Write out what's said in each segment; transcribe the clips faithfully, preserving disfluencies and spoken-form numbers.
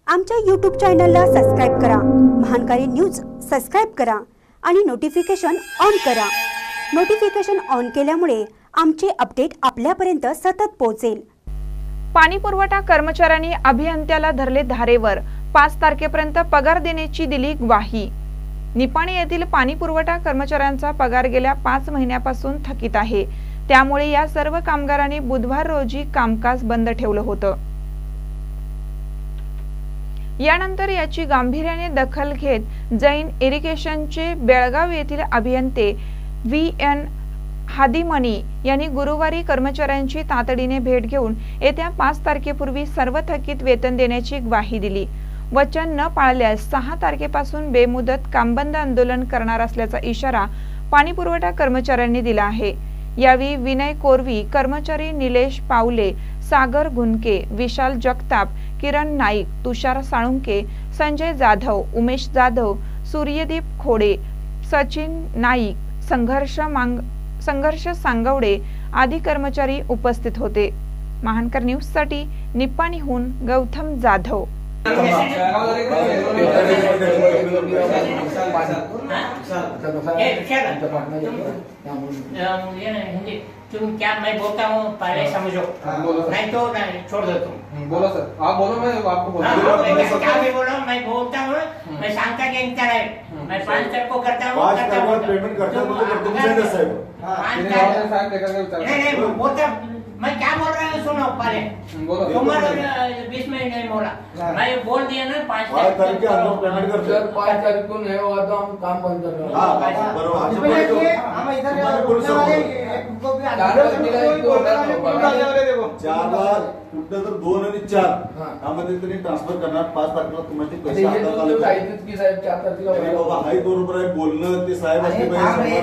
आमच्या यूट्यूब चॅनलला सबस्क्राइब करा, महानकारी न्यूज सबस्क्राइब करा आणि नोटिफिकेशन ऑन करा। नोटिफिकेशन ऑन केल्यामुळे आमचे अपडेट आपल्यापर्यंत सतत पोहोचेल। पाणी पुरवठा कर्मचाऱ्यांनी अभियंत्याला धरले धारेवर, पाच तारखेपर्यंत पगार देण्याची दिली ग्वाही। निपाणी येथील पाणी पुरवठा कर्मचाऱ्यांचा पगार गेल्या पाच महिन्यापासून थकीत आहे। त्यामुळे या सर्व कामगारांनी बुधवार रोजी कामकाज बंद ठेवलं होतं। यानंतर याची गांभीर्याने दखल घेत जैन इरिगेशनचे बेळगाव येथील अभियंते व्ही एन हादिमनी यांनी गुरुवारी कर्मचाऱ्यांची तातडीने भेट घेऊन येत्या पाच तारखेपूर्वी सर्व थकीत वेतन देण्याची ग्वाही दिली। वचन न पाळल्यास सहा तारखेपासून बेमुदत कामबंद आंदोलन करणार असल्याचा इशारा पाणी पुरवठा कर्मचाऱ्यांनी दिला आहे। यावेळी विनय कोरवी, कर्मचारी निलेश पावले, सागर गुनके, विशाल जगताप, किरण नाईक, तुषार साळुंके, संजय जाधव, उमेश जाधव, सूर्यदीप खोडे, सचिन नाईक, संघर्ष मांग संघर्ष सांगवडे आदी कर्मचारी उपस्थित होते। महानकर न्यूज साठी निपाणीहून गौतम जाधव। तुम क्या मैं बोलता हूँ पहले समझो, नहीं तो नहीं छोड़ दो तुम। बोलो सर, आप बोलो, मैं आपको बोलता हूँ। क्या भी बोलो, मैं बोलता हूँ, मैं सांगता के इंतजार है, मैं पाँच तक को करता हूँ, करता हूँ, पेमेंट करता हूँ, नहीं नहीं बोलता, मैं क्या बोल रहा हूँ सुनो पहले, तुम्हारे बीच में नहीं बोला, मैं बोल दिया ना पाँच तारीख को पेमेंट करते हैं, पाँच तारीख को नहीं होगा तो हम काम बंद कर रहे हैं। बरोबर, हम इधर चार लाख कुठं तर दोन आणि चार त्यामध्ये त्यांनी ट्रान्सफर करणार। पाच तारखेला तुम्हाला ते पैसे हातात आले सांगितलं की साहेब चार तारखेला अरे बाबा हाय बरोबर आहे बोलणं, ते साहेब असले पाहिजे।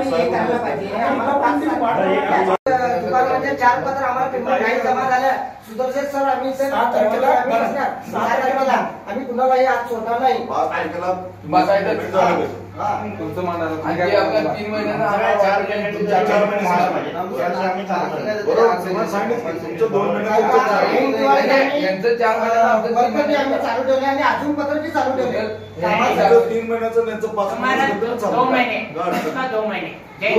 चार पत्र आम्हाला पेमेंट नाही जमा झालं। सुदर्शन सर आम्ही सर आठ तारखेला आम्ही असणार, सहा तारखेला आम्ही कुणालाही आज सोडणार नाही। पाच तारखेला बसायचं तुमचं मानायचं आणि आपल्या तीन महिन्यांना आम्हाला चार महिने चार चार महिने बरोबर सांगितलं तुमचं दोन महिने यांचं चार महिने आम्ही चालू ठेवले आणि अजून पत्र बी चालू ठेवले। तीन महिन्याचं त्यांचं पाच महिने दो महीने दो महीने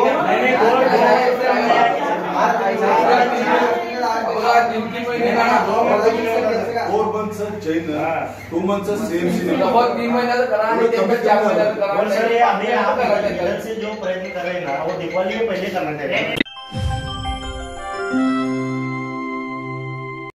फोर मंथचं चैन टू मंथचं सेम तीन महिन्याचं करा आणि चार महिन्याचं करा। जो प्रयत्न कर रहे हैं ना वो दिवाली के पहले करना चाहिए।